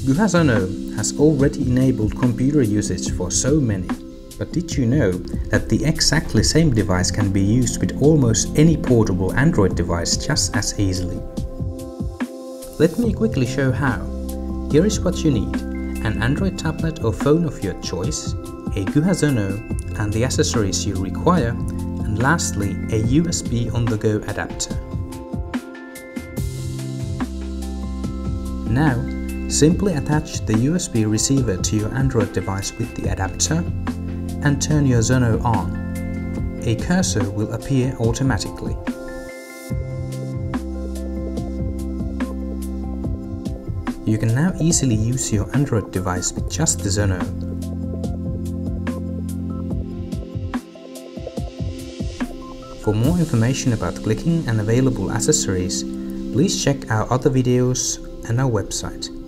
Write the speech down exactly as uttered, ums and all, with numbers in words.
Quha Zono has already enabled computer usage for so many. But did you know that the exactly same device can be used with almost any portable Android device just as easily? Let me quickly show how. Here is what you need: an Android tablet or phone of your choice, a Quha Zono and the accessories you require, and lastly a U S B on-the-go adapter. Now, simply attach the U S B receiver to your Android device with the adapter and turn your Zono on. A cursor will appear automatically. You can now easily use your Android device with just the Zono. For more information about clicking and available accessories, please check our other videos and our website.